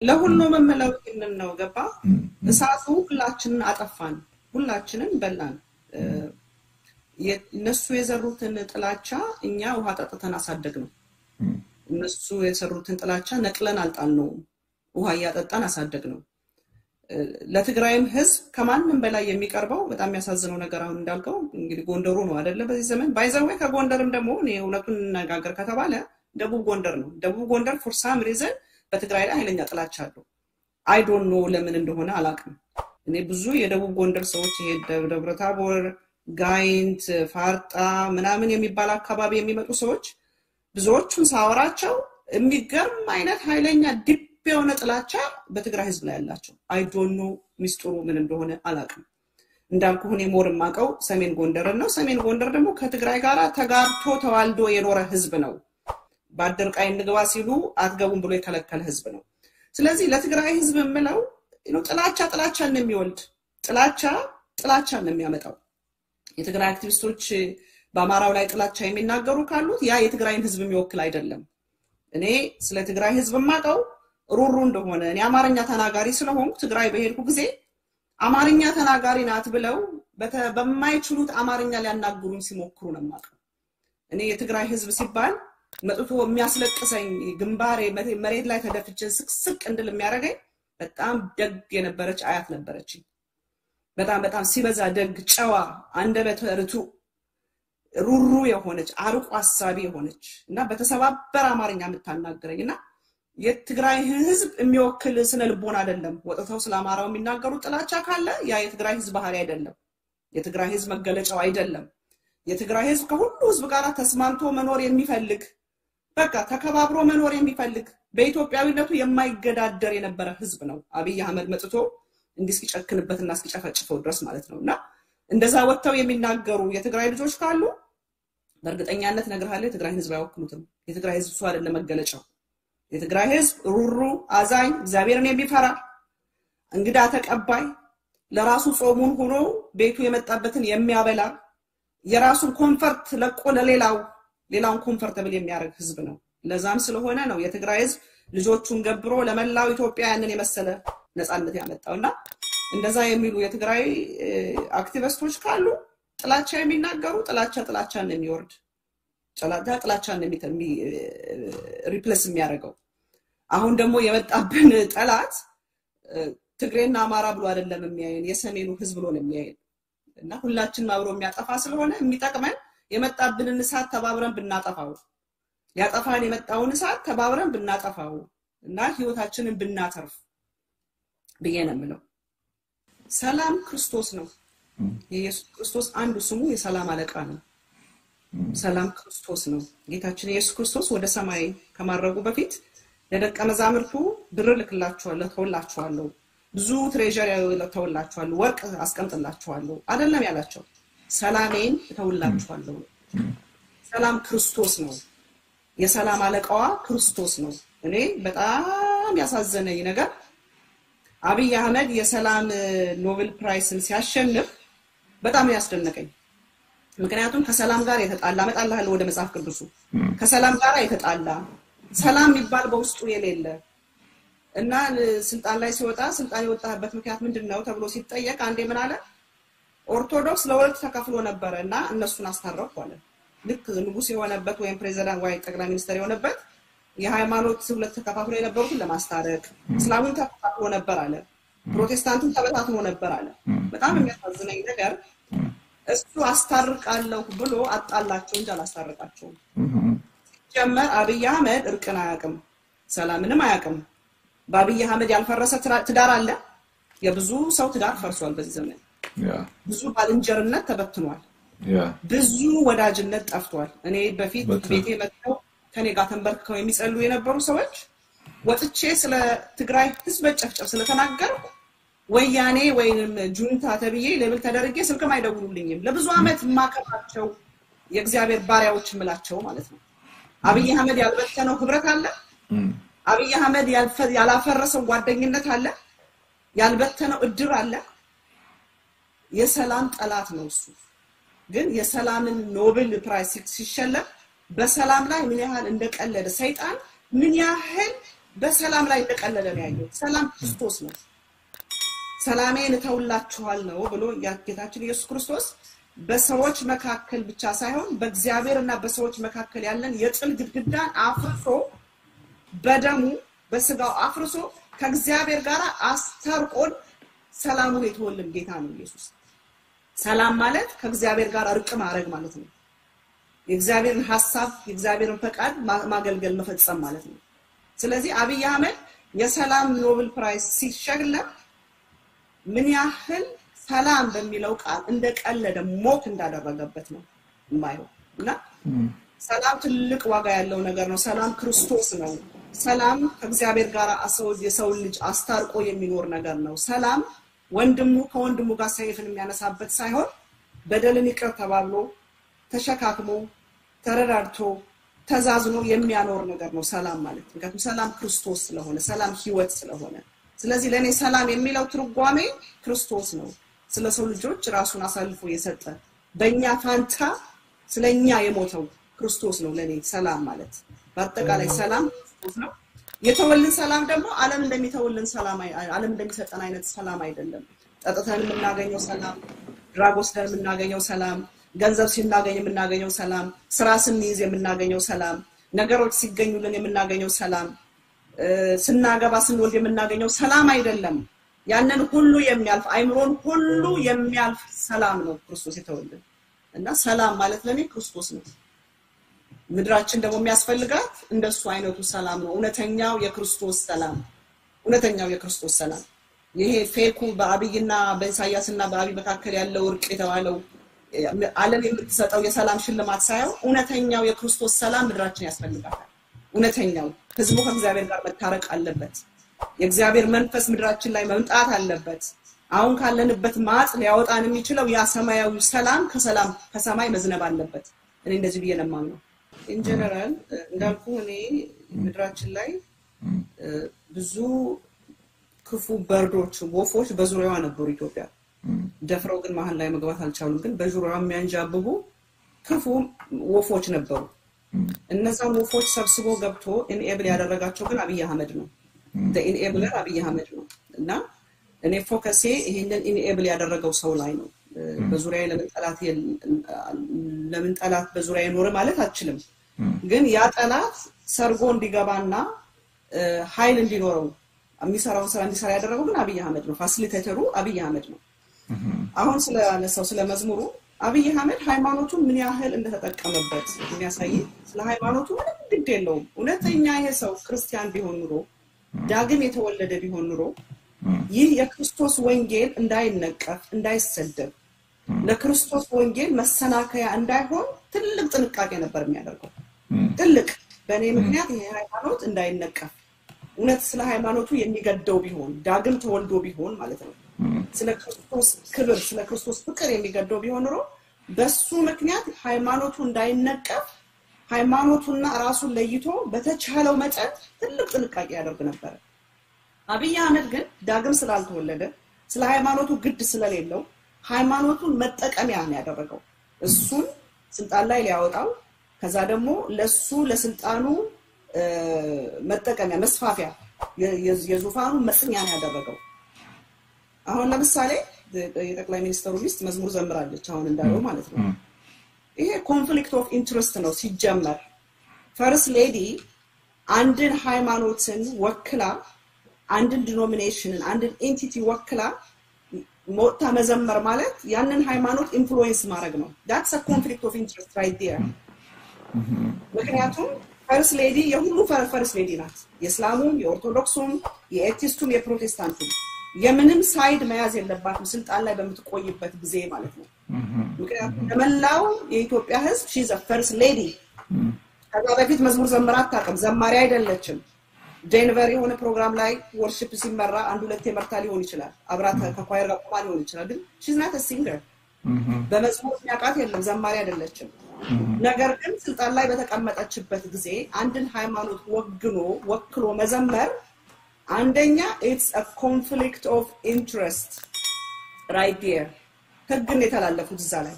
ለሁሉም መመለው ነው ገባ እሳቱ ሁላችንን አጠፋን ሁላችንን በላን እነሱ የዘሩትን ጥላቻ እኛ ውሃ ጠጥተን አሳደግነው እነሱ የሰሩትን ጥላቻ ነቅለን አልጣልነው ውሃ ያጠጣን አሳደግነው ለትግራይም ህዝብ ከማንንም በላይ የሚቀርበው በጣም ያሳዝነው ነገር አሁን እንዳልከው እንግዲህ ጎንደሩ ነው አይደለ በዚህ ዘመን ባይዘው ከጎንደርም ደግሞ ነው እውነቱን እናጋገር ከተባለ ደቡብ ጎንደር ነው ደቡብ ጎንደር for some reason በትግራይ ላይ ኃይለኛ ጥላቻ አለው I don't know ለምን እንደሆነ አላውቅም እኔ ብዙ የደቡብ ጎንደር ሰዎች ደብረታቦር ጋይንት ፋርጣ ምናምን የሚባል አካባቢ የሚመጡ ሰዎች ብዙዎቹን ሳወራቸው የሚገርም አይነት ኃይለኛ ዲፕ የሆነ ጥላቻ በትግራይ ህዝብ ላይ ያላቸው I don't know ሚስጥሩ ምን እንደሆነ አላውቅም እንዳልኩ ሆኔ ሞርም ማቀው ሰሜን ጎንደር ነው ሰሜን ጎንደር ደግሞ ከትግራይ ጋር ተጋርቶ ተዋልዶ የኖረ ህዝብ ነው ባደርቃይ እንግባ ሲሉ አትገቡም ብሎ የከለከለ ህዝብ ነው ስለዚህ ለትግራይ ህዝብ ምለው ጥላቻ ነው የሚወልድ ጥላቻ ነው የሚያመጣው የትግራይ አክቲቪስቶች በአማራው ላይ ጥላቻ የሚናገሩ ካሉት ያ የትግራይን ህዝብ የሚወክል አይደለም እኔ ስለ ትግራይ ህዝብ ማቀው ሩሩ እንደሆነ እኔ አማርኛ ተናጋሪ ስለሆንኩ ትግራይ በሄድኩ ጊዜ አማርኛ ተናጋሪ ናት ብለው በማይችሉት አማርኛ ሊያናግሩኝ ሲሞክሩ ነው ማቀው እኔ የትግራይ ህዝብ ሲባል መጥቶ የሚያስለቅሰኝ ግንባሬ መሬት ላይ ተደፍቼ ስቅስቅ እንድል የሚያረጋኝ በጣም ደግ የነበረች አያት ነበረች በጣም ሲበዛ ደግ ጨዋ አንደበት ርቱ ሩሩ የሆነች አርቆ አሳቢ የሆነች እና በተሰባበረ አማርኛ የምታናገረኝና የትግራይ ህዝብ የሚወክል ስነ ልቦና አይደለም ወጣው ስለማራው የሚናገሩ ጥላቻ ካለ ያ የትግራይ ህዝብ ባህሪ አይደለም የትግራይ ህዝብ መገለጫው አይደለም የትግራይ ህዝብ ከሁሉ ህዝብ ጋር ተስማምቶ መኖር የሚፈልግ በቃ ተከባብሮ መኖር የሚፈልግ በኢትዮጵያዊነቱ የማይገዳደር የነበረ ህዝብ ነው አብይ አህመድ መጥቶ እንዲስኪጨክንበትና እስኪጨፈጭፈው ድረስ ማለት ነውና እንደዛ ወጣው የሚናገሩ የትግራይ ልጆች ካሉ በእርግጠኛነት ነግርሃለሁ የትግራይ ህዝብ አይወክሉትም የትግራይ ህዝብ ሰው አይደለም መገለጫው የትግራይ ህዝብ ሩሩ አዛኝ እግዚአብሔርን የሚፈራ እንግዳ ተቀባይ ለራሱ ጾሙን ሆኖ ቤቱ የመጣበትን የሚያበላ የራሱን ኮምፎርት ለቆ ለሌላውን ኮምፎርታብል የሚያደርግ ህዝብ ነው ለዛም ስለሆነ ነው የትግራይ ህዝብ ልጆቹን ገብሮ ለመላው ኢትዮጵያ ያንን የመሰለ ነፃነት ያመጣውና እንደዛ የሚሉ የትግራይ አክቲቪስቶች ካሉ ጥላቻ የሚናገሩ ጥላቻ ነው የሚወርድ ጥላቻ ነው ሪፕሌስ የሚያደርገው አሁን ደግሞ የመጣብን ጠላት ትግሬና አማራ ብሎ አይደለም የሚያየን የሰሜኑ ህዝብ ብሎ ነው የሚያየን እና ሁላችንም አብሮ የሚያጠፋ ስለሆነ የሚጠቅመን የመጣብንን እሳት ተባብረን ብናጠፋው ያጠፋን የመጣውን እሳት ተባብረን ብናጠፋው እና ህይወታችንን ብናተርፍ በየነምለው ሰላም ክርስቶስ ነው የኢየሱስ ክርስቶስ አንዱ ስሙ የሰላም አለቃ ነው ሰላም ክርስቶስ ነው ጌታችን ኢየሱስ ክርስቶስ ወደ ሰማይ ከማረጉ በፊት ለደቀ መዛሙርቱ ብር ልክላችኋለሁ ተወላችኋለሁ ብዙ ትሬዠር ተወላችኋለሁ ወርቅ አስቀምጥላችኋለሁ አይደለም ያላቸው ሰላሜን ተወላችኋለሁ ሰላም ክርስቶስ ነው የሰላም አለቃዋ ክርስቶስ ነው እኔ በጣም ያሳዘነኝ ነገር አብይ አህመድ የሰላም ኖቤል ፕራይስን ሲያሸንፍ በጣም ያስደነቀኝ ምክንያቱም ከሰላም ጋር የተጣላ መጣላህ ወደ መጽሐፍ ቅዱሱ ከሰላም ጋር የተጣላ ሰላም የሚባል በውስጡ የሌለ እና ስልጣን ላይ ሲወጣ ስልጣን የወጣበት ምክንያት ምንድነው ተብሎ ሲጠየቅ አንዴ ምን አለ ኦርቶዶክስ ለሁለት ተከፍሎ ነበርና እነሱን አስታረቁ አለ ልክ ንጉስ የሆነበት ወይም ፕሬዝዳንት ወይ ጠቅላይ ሚኒስትር የሆነበት የሃይማኖት ሁለት ተከፋፍሎ የነበሩት ለማስታረቅ እስላሙን ተከፋፍሎ ነበር አለ ፕሮቴስታንቱን ተበታትኖ ነበር አለ በጣም የሚያሳዝነኝ ነገር እሱ አስታርቃለሁ ብሎ አጣላቸው እንጂ አላስታረቃቸው ጀመር አብይ አህመድ እርቅን አያውቅም ሰላምንም አያውቅም በአብይ አህመድ ያልፈረሰ ትዳር አለ የብዙ ሰው ትዳር ፈርሷል በዚህ ዘመን ብዙ ባልንጀርነት ተበትኗል ብዙ ወዳጅነት ጠፍቷል እኔ በፊት ቤቴ መጥተው ከኔ ጋር ተንበርክከው የሚጸልዩ የነበሩ ሰዎች ወጥቼ ስለ ትግራይ ህዝብ ጨፍጨፍ ስለተናገርኩ ወያኔ ወይንም ጁንታ ተብዬ ለብል ተደርጌ ስልክም አይደውሉልኝም ለብዙ አመት ማከፋቸው የእግዚአብሔር ባሪያዎች ምላቸው ማለት ነው አብይ አህመድ ያልበተነው ህብረት አለ አብይ አህመድ ያላፈረሰው ጓደኝነት አለ ያልበተነው እድር አለ የሰላም ጠላት ነው እሱ ግን የሰላምን ኖቤል ፕራይስ ሲሸለም በሰላም ላይ ምን ያህል እንደቀለደ ሰይጣን ምን ያህል በሰላም ላይ እንደቀለለ ነው ያየው ሰላም ክርስቶስ ነው ሰላሜን ተውላችኋለሁ ብሎ ጌታችን ኢየሱስ ክርስቶስ በሰዎች መካከል ብቻ ሳይሆን በእግዚአብሔርና በሰዎች መካከል ያለን የጥል ግድግዳን አፍርሶ በደሙ በስጋው አፍርሶ ከእግዚአብሔር ጋር አስታርቆን ሰላሙን የተወልን ጌታ ነው ኢየሱስ ሰላም ማለት ከእግዚአብሔር ጋር እርቅ ማድረግ ማለት ነው የእግዚአብሔርን ሐሳብ የእግዚአብሔርን ፈቃድ ማገልገል መፈጸም ማለት ነው ስለዚህ አብይ አህመድ የሰላም ኖቤል ፕራይስ ሲሸለም ምን ያህል ሰላም በሚለው ቃል እንደቀለደ ሞክ እንዳደረገበት ነው ማየው እና ሰላም ትልቅ ዋጋ ያለው ነገር ነው ሰላም ክርስቶስ ነው ሰላም ከእግዚአብሔር ጋር የሰው ልጅ አስታርቆ የሚኖር ነገር ነው ሰላም ወንድሙ ከወንድሙ ጋር ሰይፍን የሚያነሳበት ሳይሆን በደልን ይቅር ተባብሎ ተሸካክሞ ተረዳድቶ ተዛዝኖ የሚያኖር ነገር ነው ሰላም ማለት ምክንያቱም ሰላም ክርስቶስ ስለሆነ ሰላም ህይወት ስለሆነ ስለዚህ ለኔ ሰላም የሚለው ትርጓሜ ክርስቶስ ነው ስለሰው ልጆች ራሱን አሳልፎ የሰጠ በእኛ ፋንታ ስለኛ የሞተው ክርስቶስ ነው ለኔ ሰላም ማለት በአጠቃላይ ሰላም ክርስቶስ ነው የተወልን ሰላም ደግሞ ዓለም እንደሚተወልን ሰላም ዓለም እንደሚሰጠን አይነት ሰላም አይደለም ጠጥተን የምናገኘው ሰላም ድራጎስ ደን የምናገኘው ሰላም ገንዘብ ሲናገኝ የምናገኘው ሰላም ስራ ስንይዝ የምናገኘው ሰላም ነገሮች ሲገኙልን የምናገኘው ሰላም ስናገባ ስንወልድ የምናገኘው ሰላም አይደለም ያንን ሁሉ የሚያልፍ አይምሮን ሁሉ የሚያልፍ ሰላም ነው ክርስቶስ የተወልን እና ሰላም ማለት ለኔ ክርስቶስ ነው ምድራችን ደግሞ የሚያስፈልጋት እንደሱ አይነቱ ሰላም ነው እውነተኛው የክርስቶስ ሰላም ይሄ ፌኩ በአብይና በኢሳያስና በአብይ መካከል ያለው እርቅ የተባለው ዓለም የምትሰጠው የሰላም ሽልማት ሳይሆን እውነተኛው የክርስቶስ ሰላም ምድራችን ያስፈልጋታል እውነተኛው ህዝቡ ከእግዚአብሔር ጋር መታረቅ አለበት የእግዚአብሔር መንፈስ ምድራችን ላይ መምጣት አለበት አሁን ካለንበት ማጥ ሊያወጣን የሚችለው ያ ሰማያዊ ሰላም ከሰማይ መዝነብ አለበት እኔ እንደዚህ ብዬ ለማምነው in general እንዳልኩ እኔ ምድራችን ላይ ብዙ ክፉ በርዶች ወፎች በዙሪያዋ ነበሩ ኢትዮጵያ ደፍረው ግን መሃል ላይ መግባት አልቻሉም ግን በዙሪያዋ የሚያንጃብቡ ክፉ ወፎች ነበሩ እነዛን ወፎች ሰብስቦ ገብቶ ኢንኤብል ያደረጋቸው ግን አብይ አህመድ ነው the enabler አብይ አህመድ ነው እና እኔ ፎከሴ ይሄንን ኢንኤብል ያደረገው ሰው ላይ ነው በዙሪያዬ ለምን ጠላት በዙሪያዬ ኖር ማለት አልችልም ግን ያ ጠላት ሰርጎ እንዲገባና ኃይል እንዲኖረው የሚሰራው ስራ እንዲሰራ ያደረገው ግን አብይ አህመድ ነው ፋሲሊቴተሩ አብይ አህመድ ነው አሁን ስለ መዝሙሩ አብይ አህመድ ሃይማኖቱን ምን ያህል እንደተጠቀመበት የሚያሳይ ስለ ሃይማኖቱ ምንም ግድ የለውም እውነተኛ ይሄ ሰው ክርስቲያን ቢሆን ኑሮ ዳግም የተወለደ ቢሆን ኑሮ ይህ የክርስቶስ ወንጌል እንዳይነቀፍ እንዳይሰደብ ለክርስቶስ ወንጌል መሰናከያ እንዳይሆን ትልቅ ጥንቃቄ ነበር የሚያደርገው ትልቅ በእኔ ምክንያት ይሄ ሃይማኖት እንዳይነቀፍ እውነት ስለ ሃይማኖቱ የሚገደው ቢሆን ዳግም ተወልዶ ቢሆን ማለት ነው ስለ ክርስቶስ ክብር ስለ ክርስቶስ ፍቅር የሚገደው ቢሆን ኑሮ በሱ ምክንያት ሃይማኖቱ እንዳይነቀፍ ሃይማኖቱና ራሱን ለይቶ በተቻለው መጠን ትልቅ ጥንቃቄ ያደርግ ነበር አብይ አህመድ ግን ዳግም ስላልተወለደ ስለ ሃይማኖቱ ግድ ስለሌለው ሃይማኖቱን መጠቀሚያ ነው ያደረገው እሱን ስልጣን ላይ ሊያወጣው ከዛ ደግሞ ለሱ ለስልጣኑ መጠቀሚያ መስፋፊያ የዙፋኑ መስኛ ነው ያደረገው አሁን ለምሳሌ የጠቅላይ ሚኒስትሩ ሚስት መዝሙር ዘምራለች አሁን እንዳለው ማለት ነው ይሄ ኮንፍሊክት ኦፍ ኢንትረስት ነው ሲጀመር ፈርስት ሌዲ አንድን ሃይማኖትን ወክላ አንድን ዲኖሚኔሽንን አንድን ኤንቲቲ ወክላ ሞታ መዘመር ማለት ያንን ሃይማኖት ኢንፍሉዌንስ ማድረግ ነው that's a conflict of interest right there ምክንያቱም ፈርስት ሌዲ የሁሉ ፈርስት ሌዲ ናት የእስላሙም የኦርቶዶክሱም የኤቲስቱም የፕሮቴስታንቱም የምንም ሳይድ መያዝ የለባትም ስልጣን ላይ በመትቆይበት ጊዜ ማለት ነው ምክንያቱም ለመላው የኢትዮጵያ ህዝብ she's a first lady ከዛ በፊት መዝሙር ዘምራት ታቀም ዘማሪ አይደለችም ዴንቨር የሆነ ፕሮግራም ላይ ወርሺፕ ሲመራ አንድ ሁለት የመርታ ሊሆን ይችላል አብራት ከኳየር ጋር ቆማ ሊሆን ይችላል ግን she's not a singer በመዝሙር ያቃት የለም ዘማሪ አይደለችም ነገር ግን ስልጣን ላይ በተቀመጠችበት ጊዜ አንድን ሃይማኖት ወክሎ መዘመር አንደኛ it's a conflict of interest right there ህግን የተላለፉት እዛ ላይ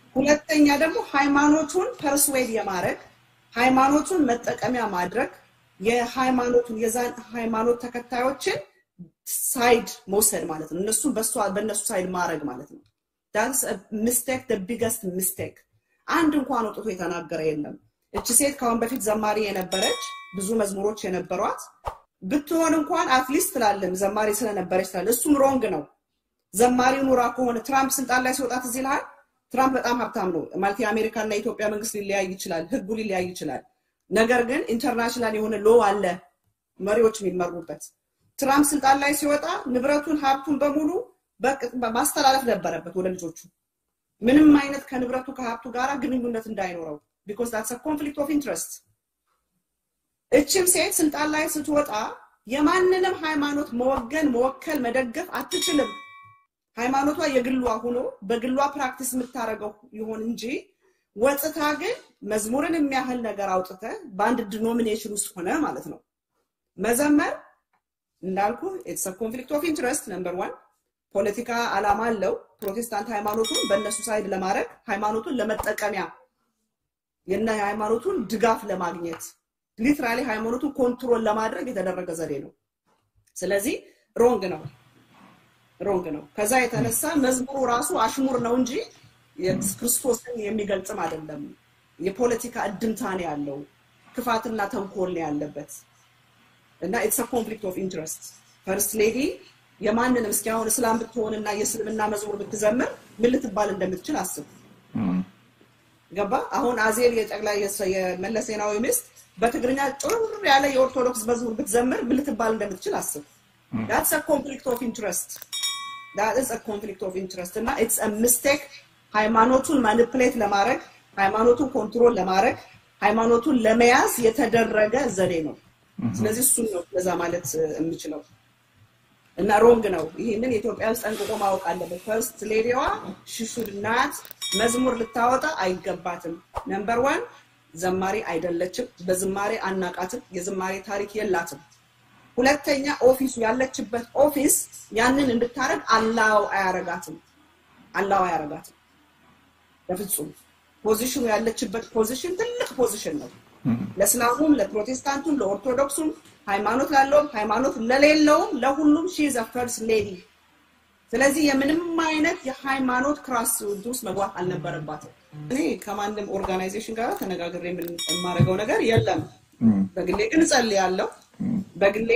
ሁለተኛ ደግሞ ሃይማኖቱን ፐርስዌድ የማድረግ ሃይማኖቱን መጠቀሚያ ማድረግ የሃይማኖቱን የዛን ሃይማኖት ተከታዮችን ሳይድ መውሰድ ማለት ነው እነሱ በእነሱ ሳይድ ማድረግ ማለት ነው that's a mistake the biggest mistake አንድ እንኳን ወጥቶ የተናገረ የለም እቺ ሴት ካሁን በፊት ዘማሪ የነበረች ብዙ መዝሙሮች የነበሯት ብትሆን እንኳን አትሊስት ተላለም ዘማሪ ስለነበረች ታለ እሱም ሮንግ ነው ዘማሪው ኑራ ከሆነ ትራምፕ ስልጣን ላይ ሲወጣት እዚህ ላይ ትራምፕ በጣም ሀብታም ነው ማለት የአሜሪካና የኢትዮጵያ መንግስት ሊለያይ ይችላል ህጉ ሊለያይ ይችላል ነገር ግን ኢንተርናሽናል የሆነ ሎ አለ መሪዎች የሚመሩበት ትራምፕ ስልጣን ላይ ሲወጣ ንብረቱን ሀብቱን በሙሉ ማስተላለፍ ነበረበት ወደ ልጆቹ ምንም አይነት ከንብረቱ ከሀብቱ ጋራ ግንኙነት እንዳይኖረው because that's a conflict of interest እቺም ሴት ስልጣን ላይ ስትወጣ የማንንም ሃይማኖት መወከል መደገፍ አትችልም ሃይማኖቷ የግሏ ሆኖ በግሏ ፕራክቲስ የምታረገው ይሆን እንጂ ወጥታ ግን መዝሙርን የሚያህል ነገር አውጥተ በአንድ ዲኖሚኔሽን ውስጥ ሆነ ማለት ነው መዘመር እንዳልኩ it's a conflict of interest number 1 ፖለቲካ አላማ አለው ፕሮቴስታንት ሃይማኖቱን በእነሱ ሳይድ ለማድረግ ሃይማኖቱን ለመጠቀሚያ የና ሃይማኖቱን ድጋፍ ለማግኘት ሊትራሊ ሃይማኖቱን ኮንትሮል ለማድረግ የተደረገ ዘዴ ነው ስለዚህ ሮንግ ነው ከዛ የተነሳ መዝሙሩ ራሱ አሽሙር ነው እንጂ የክርስቶስን የሚገልጽም አይደለም የፖለቲካ እድምታኔ ያለው ክፋትና ተንኮል ነው ያለበት እና it's a conflict of interest first lady የማንንም እስኪያውን እስላም ብትሆንና የእስልምና መዝሙር ብትዘምር ምን ልትባል እንደምትችል አስብ ገባ አሁን አዜብ የጠቅላይ የመለሰናዊ ሚስት በትግርኛ ጥሩ ያለ የኦርቶዶክስ መዝሙር ብትዘምር ምን ልትባል እንደምትችል አስብ that's a conflict of interest that is a conflict of interest እና it's a mistake ሃይማኖቱን ማኒፑሌት ለማድረግ ሃይማኖቱን ኮንትሮል ለማድረግ ሃይማኖቱን ለመያዝ የተደረገ ዘዴ ነው ስለዚህ እሱ ነው ለዛ ማለት የምችለው እና ሮንግ ነው ይሄንን ኢትዮጵያ ውስጥ ጠንቅቆ ማወቅ አለበት ፈርስት ሌዲዋ she should not መዝሙር ልታወጣ አይገባትም ነምበር 1 ዘማሪ አይደለችም በዝማሬ አናቃትም የዝማሬ ታሪክ የላትም ሁለተኛ ኦፊሱ ያለችበት ኦፊስ ያንን እንድታረግ አላው አያረጋትም በፍጹም ፖዚሽኑ ያለችበት ፖዚሽን ትልቅ ፖዚሽን ነው ለእስላሙም ለፕሮቴስታንቱም ለኦርቶዶክሱም ሃይማኖት ላለውም ሃይማኖት ለሌለውም ለሁሉም she is a first lady ስለዚህ የምንም አይነት የሃይማኖት ክራስ ውስጥ መግባት አልነበረባትም እኔ ከማንንም ኦርጋናይዜሽን ጋር ተነጋግሬ የማረጋው ነገር የለም በግሌ ግን ጸልያለሁ በግሌ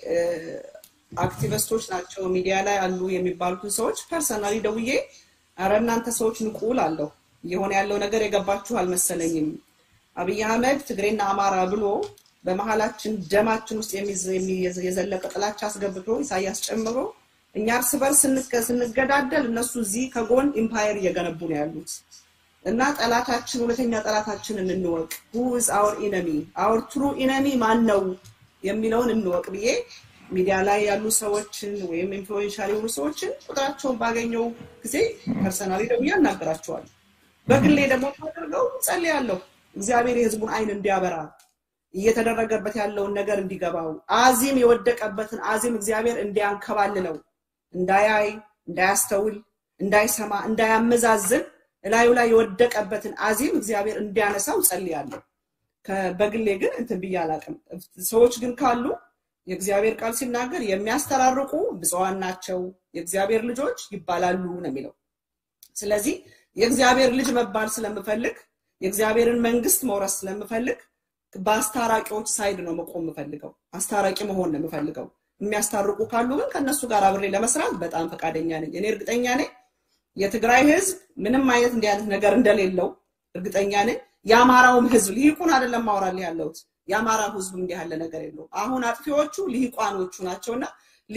አክቲቪስቶች ናቸው ሚዲያ ላይ አሉ የሚባሉት ሰዎች ፐርሰናሊ ደውዬ አረናንተ ሰዎች ንቁል አለው የሆነ ያለው ነገር የገባችሁ አልመሰለኝም አብይ አህመድ ትግሬና አማራ ብሎ በመሐላችን ደማችን ውስጥ የዘለቀ ጥላቻ አስገብቶ ኢሳያስ ጨምሮ እኛ እርስ በርስ ስንገዳደል እነሱ እዚህ ከጎን ኢምፓየር እየገነቡ ነው ያሉት እና ጠላታችን ሁለተኛ ጠላታችንን እንወቅ who is our enemy our true enemy ማን ነው የሚለውን እንወቅ ብዬ ሚዲያ ላይ ያሉ ሰዎችን ወይም ኢንፍሉዌንሻል የሆኑ ሰዎችን ቁጥራቸውን ባገኘው ጊዜ ፐርሰናሊ ደግሞ ያናገራቸዋል በግሌ ደግሞ ታደርገው ጸልያለሁ እግዚአብሔር የህዝቡን አይን እንዲያበራ እየተደረገበት ያለውን ነገር እንዲገባው አዚም የወደቀበትን አዚም እግዚአብሔር እንዲያንከባልለው እንዳያይ እንዳያስተውል እንዳይሰማ እንዳያመዛዝን እላዩ ላይ የወደቀበትን አዚም እግዚአብሔር እንዲያነሳው ጸልያለሁ በግሌ ግን እንትን ብያላቀም ሰዎች ግን ካሉ የእግዚአብሔር ቃል ሲናገር የሚያስተራርቁ ብፁዓን ናቸው የእግዚአብሔር ልጆች ይባላሉ ነው የሚለው ስለዚህ የእግዚአብሔር ልጅ መባል ስለምፈልግ የእግዚአብሔርን መንግስት መውረስ ስለምፈልግ በአስታራቂዎች ሳይድ ነው መቆም ፈልገው አስታራቂ መሆን ነው ፈልገው የሚያስተርቁ ካሉ ግን ከነሱ ጋር አብሬ ለመስራት በጣም ፈቃደኛ ነኝ እኔ እርግጠኛ ነኝ የትግራይ ህዝብ ምንም አይነት እንዲያንተ ነገር እንደሌለው እርግጠኛ ነኝ ያማራውም ህዝብ ሊቁን አይደለም ማውራል ያለውት ያማራው ህዝብ እንዲህ ያለ ነገር የለው አሁን አጥፊዎቹ ሊቃኖቹ ናቸውና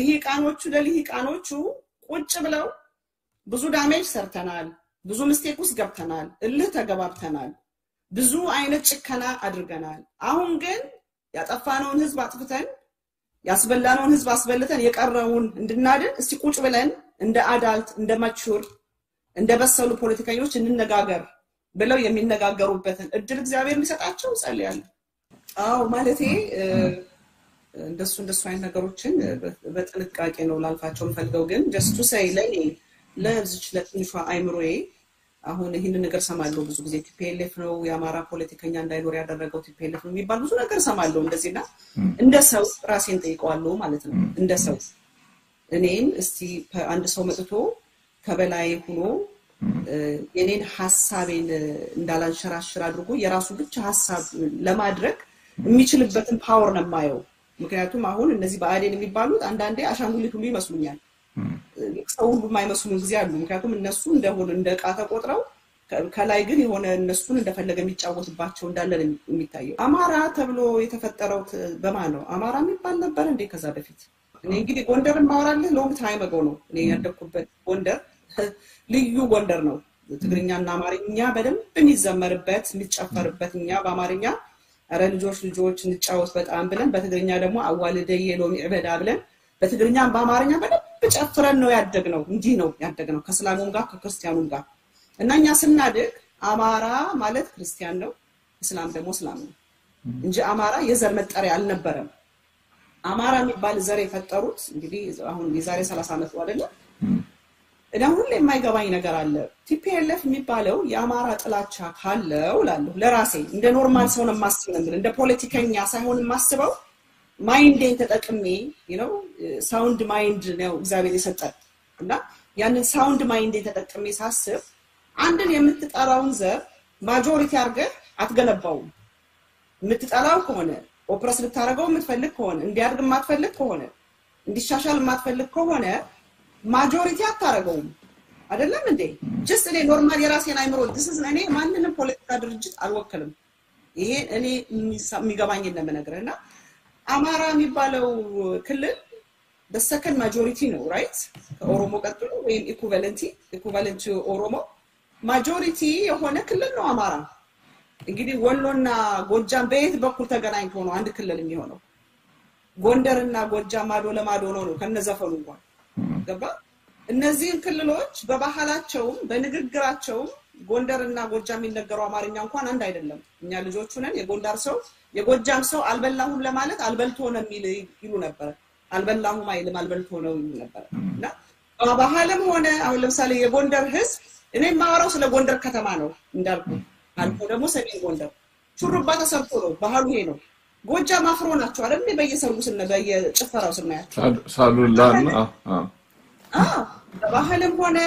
ለሊቃኖቹ ቁጭ ብለው ብዙ ዳሜጅ ሰርተናል ብዙ ሚስቴክ ውስጥ ገብተናል እልህ ተገባብተናል ብዙ አይነት ጭከና አድርገናል አሁን ግን ያጠፋነውን ህዝብ አጥፍተን ያስበላነውን ህዝብ አስበልተን የቀረውን እንድናድን እስቲ ቁጭ ብለን እንደ አዳልት እንደ ማቹር እንደ በሰሉ ፖለቲከኞች እንነጋገር ብለው የሚነጋገሩበትን እድል እግዚአብሔር እንዲሰጣቸው ጸልያለሁ አው ማለቴ እንደሱ አይነት ነገሮችን በጥንቃቄ ነው ላልፋቸው ፈልገው ግን just to say ለዚህ ለትንሿ አይምሮዬ አሁን ይሄንን ነገር ሰማለው ብዙ ጊዜ ቲፒኤልኤፍ ነው የአማራ ፖለቲከኛ እንዳይኖር ያደረገው ቲፒኤልኤፍ ነው የሚባል ብዙ ነገር ሰማለው እንደዚህና እንደ ሰው ራሴን ጠይቀዋለሁ ማለት ነው እንደ ሰው እኔን እስቲ አንድ ሰው መጥቶ ከበላይ ሆኖ የኔን ሐሳቤን እንዳላንሸራሽር አድርጎ የራሱ ብቻ ሐሳብ ለማድረግ የሚችልበትን ፓወር ነው ማየው ምክንያቱም አሁን እነዚህ በአዴን የሚባሉት አንዳንዴ አሻንጉሊት ሁሉ ይመስሉኛል ሰው ሁሉ የማይመስሉ ጊዜ አሉ ምክንያቱም እነሱ እንደሆነ እንደቃ ተቆጥረው ከላይ ግን የሆነ እነሱን እንደፈለገ የሚጫወትባቸው እንዳለ የሚታየው አማራ ተብሎ የተፈጠረው በማን ነው አማራ የሚባል ነበር እንዴ ከዛ በፊት እኔ እንግዲህ ጎንደርን ማወራለህ ሎንግ ታይም አጎ ነው እኔ ያደኩበት ጎንደር ልዩ ጎንደር ነው ትግርኛና አማርኛ በደንብ የሚዘመርበት የሚጨፈርበት እኛ በአማርኛ አረ ልጆች እንጫወት በጣም ብለን በትግርኛ ደግሞ አዋልደየ ሎሚ ዕበዳ ብለን በትግርኛም በአማርኛ በደንብ ጨፍረን ነው ያደግነው እንዲህ ነው ያደግነው ከእስላሙም ጋር ከክርስቲያኑም ጋር እናኛ ስናድግ አማራ ማለት ክርስቲያን ነው እስላም ደግሞ እስላም ነው እንጂ አማራ የዘር መጠሪያ አልነበረም አማራ የሚባል ዘር የፈጠሩት እንግዲህ አሁን የዛሬ 30 ዓመት አይደለም እና ሁሉ የማይገባኝ ነገር አለ ቲፒኤልኤፍ የሚባለው የአማራ ጥላቻ ካለው ላለው ለራሴ እንደ ኖርማል ሰው ነው ማስበው እንደ ፖለቲከኛ ሳይሆን ማስበው ማይንዴን ተጠቅሜ ሳውንድ ማይንድ ነው እግዚአብሔር የሰጠን እና ያንን ሳውንድ ማይንዴን ተጠቅሜ ሳስብ አንድን የምትጠራውን ዘር ማጆሪቲ አርገህ አትገነባው የምትጠላው ከሆነ ኦፕረስ ልታረጋው የምትፈልግ ከሆነ እንዲያድግ የማትፈልግ ከሆነ እንዲሻሻል የማትፈልግ ከሆነ ማጆሪቲ አታረጋው አይደለም እንዴ just እኔ ኖርማል የራሴን አይምሮ this እኔ ማንንም ፖለቲካ ድርጅት አልወከልም ይሄ እኔ የሚገባኝ ለምነግርህና አማራ የሚባለው ክልል the second majority ነው right ኦሮሞ ቀጥሎ ወይም equivalent ኦሮሞ majority የሆነ ክልል ነው አማራ እንግዲህ ወሎና ጎጃም በየት በኩል ተገናኝቶ ነው አንድ ክልል የሚሆነው ጎንደርና ጎጃም ማዶ ለማዶ ነው ከነዘፈኑ እንኳን ገባ እነዚህ ክልሎች በባህላቸው በንግግራቸው ጎንደርና ጎጃም የሚነገረው አማርኛ እንኳን አንድ አይደለም እኛ ልጆቹ ነን የጎንደር ሰው የጎጃም ሰው አልበላሁም ለማለት አልበልቶ ነው ይሉ ነበር አልበላሁም አይልም አልበልቶ ነው ይሉ ነበር እና በባህልም ሆነ አሁን ለምሳሌ የጎንደር ህዝብ እኔ ማወራው ስለ ጎንደር ከተማ ነው እንዳልኩ አልፎ ደግሞ ሰሜን ጎንደር ሹሩባ ተሰርቶ ነው ባህሉ ይሄ ነው ጎጃም አፍሮ ናቸው አይደል በየሰርጉ በየጭፈራው ስናያቸው ሳሉላና በባህልም ሆነ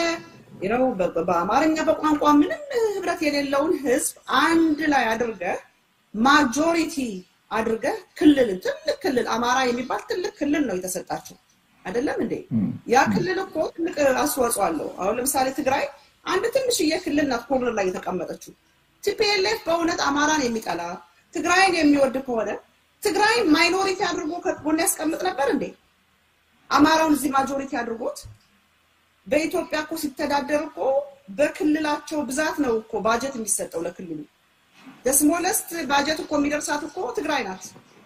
በአማርኛ በቋንቋ ምንም ህብረት የሌለውን ህዝብ አንድ ላይ አድርገህ ማጆሪቲ አድርገህ ክልል ትልቅ ክልል አማራ የሚባል ትልቅ ክልል ነው የተሰጣቸው አይደለም እንዴ ያ ክልል እኮ ትልቅ አስተዋጽኦ አለው አሁን ለምሳሌ ትግራይ አንድ ትንሽ የክልል ናት ኮርነር ላይ የተቀመጠችው ቲፒኤልኤፍ በእውነት አማራን የሚጠላ ትግራይን የሚወድ ከሆነ ትግራይ ማይኖሪቲ አድርጎ ከጎን ያስቀምጥ ነበር እንዴ አማራውን እዚህ ማጆሪቲ አድርጎት በኢትዮጵያ እኮ ሲተዳደር እኮ በክልላቸው ብዛት ነው እኮ ባጀት የሚሰጠው ለክልሉ the smallest budget እኮ የሚደርሳት እኮ ትግራይ ናት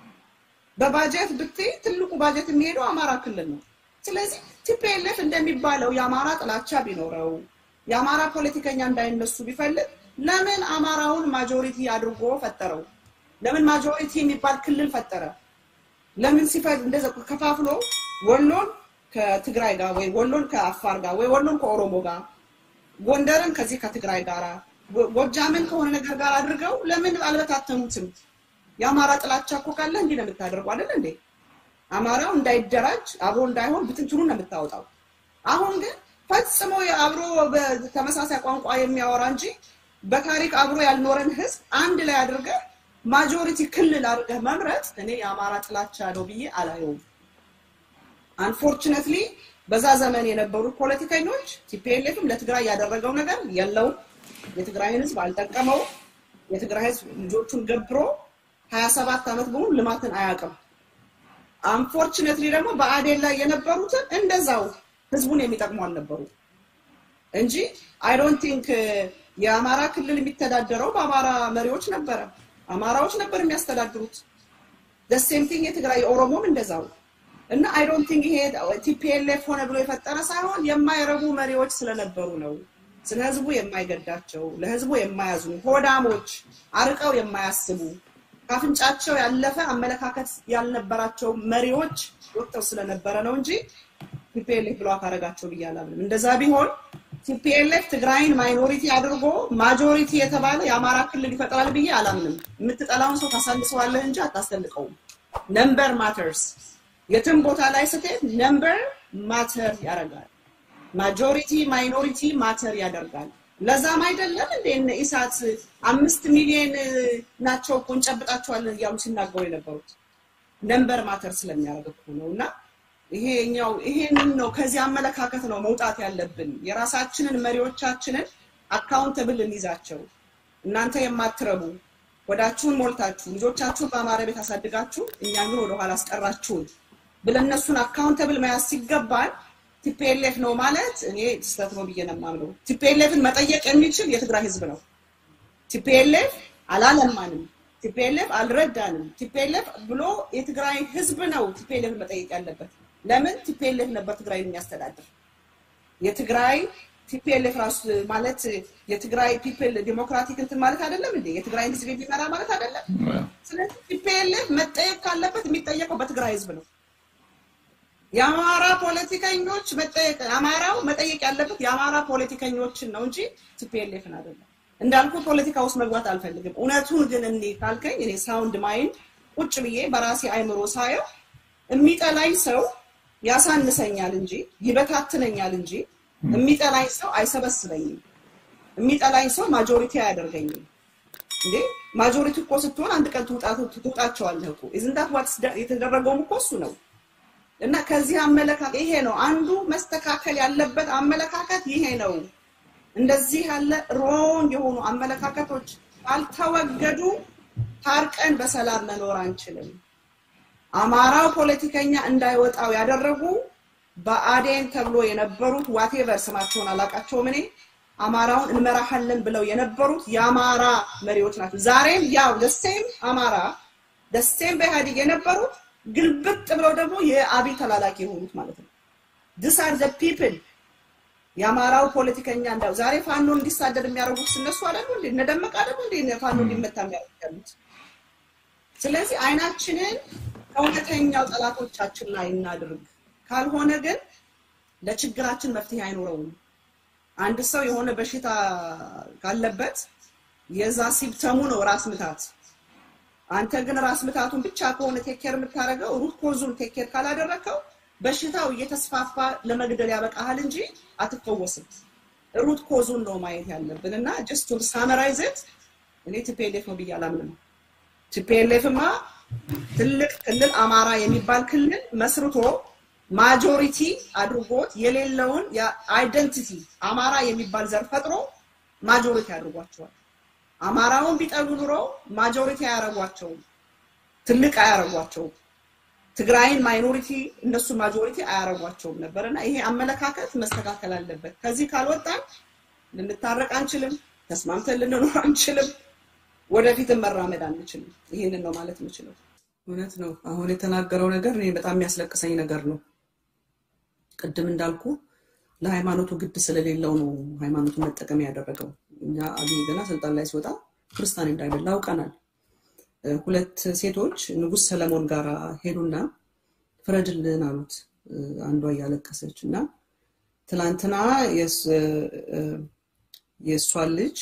በባጀት ብትይ ትልቁ ባጀት የሚሄደው አማራ ክልል ነው ስለዚህ ቲፒኤልኤፍ እንደሚባለው የአማራ ጥላቻ ቢኖረው የአማራ ፖለቲከኛ እንዳይነሱ ቢፈልግ ለምን አማራውን ማጆሪቲ አድርጎ ፈጠረው ለምን ማጆሪቲ የሚባል ክልል ፈጠረ ለምን ሲፈድ እንደዛ ከፋፍሎ ወሎን ከትግራይ ጋር ወይ ወሎን ከአፋር ጋር ወይ ወሎን ከኦሮሞ ጋር ጎንደርን ከዚህ ከትግራይ ጋር ጎጃምን ከሆነ ነገር ጋር አድርገው ለምን አልበታተኑትም የአማራ ጥላቻ እኮ ካለ እንዴ ነው የምታደርገው አይደል እንዴ አማራው እንዳይደራጅ አብሮ እንዳይሆን ብትንትኑን ነው የምታወጣው አሁን ግን ፈጽሞ አብሮ በተመሳሳይ ቋንቋ የሚያወራ እንጂ በታሪክ አብሮ ያልኖረን ህዝብ አንድ ላይ አድርገህ ማጆሪቲ ክልል አድርገህ መምረጥ እኔ የአማራ ጥላቻ ነው ብዬ አላየውም unfortunately በዛ ዘመን የነበሩ ፖለቲከኞች ቲፒኤልኤፍም ለትግራይ ያደረገው ነገር የለው የትግራይን ህዝብ አልጠቀመው የትግራይ ህዝብ ልጆቹን ገብሮ 27 አመት በሙሉ ልማትን አያቀም unfortunately ደግሞ በአዴን ላይ የነበሩት እንደዛው ህዝቡን የሚጠቅሙ አልነበሩ እንጂ I don't think የአማራ ክልል የሚተዳደረው በአማራ መሪዎች ነበር አማራዎች ነበር የሚያስተዳድሩት the same thing የትግራይ ኦሮሞም እንደዛው እና I don't think ይሄ ቲፒኤልኤፍ ሆነ ብሎ የፈጠረ ሳይሆን የማይረቡ መሪዎች ስለነበሩ ነው ስለህዝቡ የማይገዳቸው ለህዝቡ የማያዝኑ ሆዳሞች አርቀው የማያስቡ ካፍንጫቸው ያለፈ አመለካከት ያልነበራቸው መሪዎች ወጥተው ስለነበረ ነው እንጂ ቲፒኤልኤፍ ብሎ አካረጋቸው ብያለሁ እንደዛ ቢሆን TPLF ትግራይን ማይኖሪቲ አድርጎ ማጆሪቲ የተባለ የአማራ ክልል ይፈጠራል ብዬ አላምንም የምትጠላውን ሰው ታሳልሰዋለህ እንጂ አታስተልቀው number matters የትም ቦታ ላይ ስትሄድ number matter ያደርጋል majority minority matter ያደርጋል ለዛም አይደለም እንደ ኢሳት 5 ሚሊዮን ናቸው ቆንጨብጣቸዋለን ያሉ ሲናገሩ የነበሩት number matter ስለሚያደርግ ነውና ይሄንን ነው ከዚህ አመለካከት ነው መውጣት ያለብን የራሳችንን መሪዎቻችንን አካውንተብል እንይዛቸው እናንተ የማትረቡ ወዳችሁን ሞልታችሁ ልጆቻችሁ በአማራ ቤት አሳድጋችሁ እኛን ወደ ኋላ አስቀራችሁ ብለነሱን አካውንተብል መያዝ ሲገባል TPLF ነው ማለት እኔ ስህተት ነው በየነማምነው TPLFን መጠየቅ የሚችል የትግራይ ህዝብ ነው TPLF አላለማንም TPLF አልረዳንም TPLF ብሎ የትግራይ ህዝብ ነው TPLF መጠየቅ ያለበት ለምን TPLF ነበር ትግራይን የሚያስተዳድር የትግራይ TPLF ራስ ማለት የትግራይ people ዲሞክራቲክ እንትን ማለት አይደለም እንዴ የትግራይ ህዝብ የሚመራ ማለት አይደለም ስለዚህ TPLF መጠየቅ ካለበት የሚጠየቀው በትግራይ ህዝብ ነው የአማራ ፖለቲከኞች አማራው መጠየቅ ያለበት የአማራ ፖለቲከኞችን ነው እንጂ TPLFን አይደለም እንዳልኩ ፖለቲካ ውስጥ መግባት አልፈልግም እውነቱን ግን እንዴ ካልከኝ እኔ ሳውንድ ማይንድ ቁጭ ብዬ በራሴ አይምሮ ሳየው የሚጠላኝ ሰው ያሳንሰኛል እንጂ ይበታትነኛል እንጂ የሚጠላኝ ሰው አይሰበስበኝም የሚጠላኝ ሰው ማጆሪቲ አያደርገኝም እንዴ ማጆሪቲ እኮ ስትሆን አንድ ቀን ትውጣቸዋለህ እኮ isn't that what የተደረገው እኮ እሱ ነው እና ከዚህ አመለካከት ይሄ ነው አንዱ መስተካከል ያለበት አመለካከት ይሄ ነው እንደዚህ ያለ ሮንግ የሆኑ አመለካከቶች አልተወገዱ ታርቀን በሰላም መኖር አንችልም አማራው ፖለቲከኛ እንዳይወጣው ያደረጉ በአዴን ተብሎ የነበሩት whatever ስማቸውን አላቃቸውም እኔ አማራውን እንመራሐለን ብለው የነበሩት የአማራ መሪዎች ናቸው ዛሬም ያው the same በኢህአዴግ የነበሩት ግልብጥ ብለው ደግሞ የአብይ ተላላኪ የሆኑት ማለት ነው these are the people ያማራው ፖለቲከኛ እንዳው ዛሬ ፋኖ እንዲሳደድ የሚያደርጉት እነሱ አይደሉ እንዴ ነደመቅ አይደሉ እንዴ ፋኖ እንዲመታ የሚያደርጉት ስለዚህ አይናችንን ከእውነተኛው ጠላቶቻችን ላይ እናድርግ ካልሆነ ግን ለችግራችን መፍትሄ አይኖርም አንድ ሰው የሆነ በሽታ ካለበት የዛ ሲምፕተሙ ነው ራስ ምታት አንተ ግን ራስ ምታቱን ብቻ ከሆነ ቴኬር የምታረገው ሩት ኮዙን ቴኬር ካላደረከው በሽታው እየተስፋፋ ለመግደል ያበቃሃል እንጂ አትፈወስም ሩት ኮዙን ነው ማየት ያለብንና just to summarize it እኔ TPLF ነው ብያላምንም TPLFማ ትልቅ ክልል አማራ የሚባል ክልል መስርቶ ማጆሪቲ አድርጎት የሌለውን የአይደንቲቲ አማራ የሚባል ዘር ፈጥሮ ማጆሪቲ አድርጓቸዋል አማራውን ቢጠሉ ኑሮ ማጆሪቲ ያያረጓቸው ትልቅ አያረጓቸው ትግራይን ማይኖሪቲ እነሱ ማጆሪቲ አያረጓቸው ነበርና ይሄ አመለካከት መስተካከል አለበት ከዚህ ካልወጣን ልንታረቅ አንችልም ተስማምተን ልንኖር አንችልም ወደፊት መራመድ አንችልም ይሄንን ነው ማለት የምችለው እውነት ነው አሁን የተናገረው ነገር እኔ በጣም የሚያስለቅሰኝ ነገር ነው ቅድም እንዳልኩ ለሃይማኖቱ ግድ ስለሌለው ነው ሃይማኖቱ መጠቀም ያደረገው እኛ አብይ ገና ስልጣን ላይ ሲወጣ ክርስቲያን እንዳይደል አውቀናል ሁለት ሴቶች ንጉስ ሰለሞን ጋር ሄዱና ፍረድልን አሉት አንዷ ያለቀሰችና ትላንትና የሷ ልጅ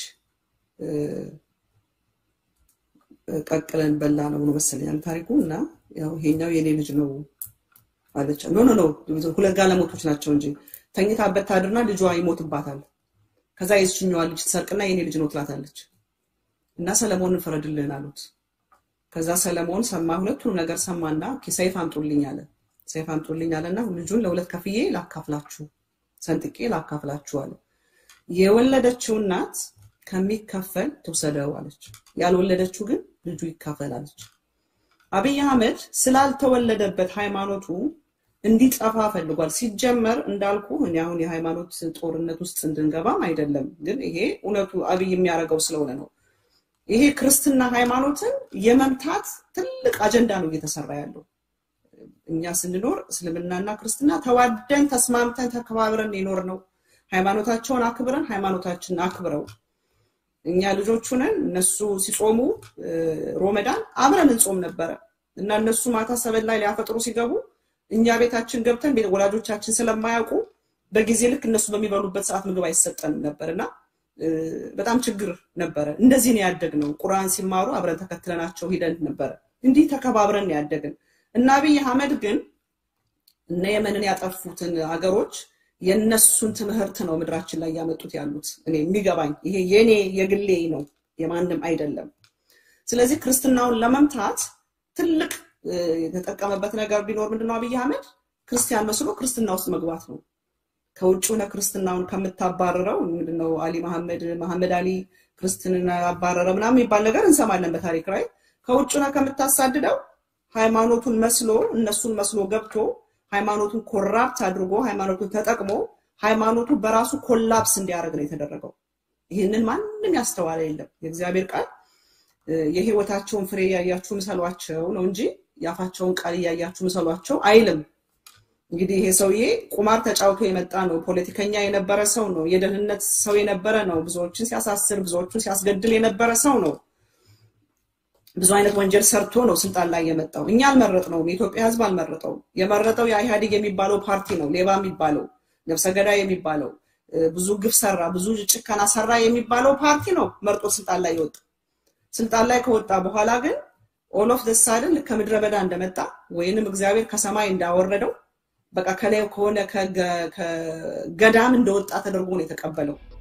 ቀቅለን በላ ነው መሰለኝ ታሪኩና ያው ይሄኛው የኔ ልጅ ነው አለች ኖ ሁለት ጋለሞቶች ናቸው እንጂ ተኝታበት ታድርና ልጇ ይሞትባታል ከዛ የሱኛው ልጅ ተሰርቅና የኔ ልጅ ነው ትላታለች እና ሰለሞንን ፍረድልን አሉት ከዛ ሰለሞን ሰማ ሁለቱንም ነገር ሰማና ከሰይፍ አምጡልኝ አለና ልጁን ለሁለት ከፍዬ ላካፍላችሁ ሰንጥቄ ላካፍላችሁ አለ የወለደችው እናት ከሚከፈል ተወሰደው አለች ያልወለደችው ግን ልጁ ይካፈላልች አብይ አህመድ ስላልተወለደበት ሃይማኖቱ እንዲጠፋ ፈልጓል ሲጀመር እንዳልኩ እኔ አሁን የሃይማኖት ጦርነት ውስጥ እንድንገባም አይደለም ግን ይሄ እውነቱ አብይ የሚያረጋው ስለሆነ ነው ይሄ ክርስትና ሃይማኖትን የመምታት ትልቅ አጀንዳ ነው እየተሰራ ያለው እኛ ስንኖር እስልምናና ክርስትና ተዋደን ተስማምተን ተከባብረን ይኖር ነው ሃይማኖታቸውን አክብረን ሃይማኖታችንን አክብረው እኛ ልጆቹንን እነሱ ሲጾሙ ሮመዳን አብረን እንጾም ነበር እና እነሱ ማታ ሰበል ላይ ሊያፈጥሩ ሲገቡ እኛ ቤታችን ገብተን ወላጆቻችን ስለማያውቁ በጊዜ ልክ እነሱ በሚበሉበት ሰዓት ምግብ አይሰጠንም ነበርና በጣም ችግር ነበር እንደዚህ ነው ያደግነው ቁርአን ሲማሩ አብረን ተከትለናቸው ሄደን ነበር እንዲህ ተከባብረን ያደግን እና አብይ አህመድ ግን እነ የመንን ያጠፉትን አገሮች የነሱን ትምህርት ነው ምድራችን ላይ ያመጡት ያሉት እኔ የሚገባኝ ይሄ የኔ የግሌ ነው የማንም አይደለም ስለዚህ ክርስትናውን ለመምታት ትልቅ የተጠቀመበት ነገር ቢኖር ምንድነው አብይ አህመድ ክርስቲያን መስሎ ክርስትና ውስጥ መግባት ነው ከውጭ ሆነ ክርስትናውን ከምታባረረው ምንድነው አሊ መሐመድ አሊ ክርስትና አባረረ ምናምን ይባል ነገር እንሰማለን በታሪክ ላይ ከውጭ ሆነ ከምታሳድደው ሃይማኖቱን መስሎ እነሱን መስሎ ገብቶ ሃይማኖቱን ኮራፕት አድርጎ ሃይማኖቱን ተጠቅሞ ሃይማኖቱ በራሱ ኮላፕስ እንዲያደርግ ነው የተደረገው ይሄንን ማንንም ያስተዋለ የለም የእግዚአብሔር ቃል የህይወታቸውን ፍሬ ያያችሁ ምሰሏቸው ነው እንጂ ያፋቸውን ቃል ያያችሁ ምሰሏቸው አይልም እንግዲህ ይሄ ሰውዬ ቁማር ተጫውቶ የመጣ ነው ፖለቲከኛ የነበረ ሰው ነው የደህንነት ሰው የነበረ ነው ብዙዎችን ሲያሳስር ብዙዎችን ሲያስገድል የነበረ ሰው ነው ብዙ አይነት ወንጀል ሰርቶ ነው ስልጣን ላይ የመጣው እኛ አልመረጥነውም የኢትዮጵያ ህዝብ አልመረጠው የመረጠው የኢህአዴግ የሚባለው ፓርቲ ነው ሌባ የሚባለው ነፍሰ ገዳይ የሚባለው ብዙ ግፍ ሰራ ብዙ ጭካና ሰራ የሚባለው ፓርቲ ነው መርጦ ስልጣን ላይ ይወጣ ስልጣን ላይ ከወጣ በኋላ ግን all of the sudden ከምድረ በዳ እንደመጣ ወይንም እግዚአብሔር ከሰማይ እንዳወረደው በቃ ከላይ ከሆነ ከገዳም እንደወጣ ተደርጎ ነው የተቀበለው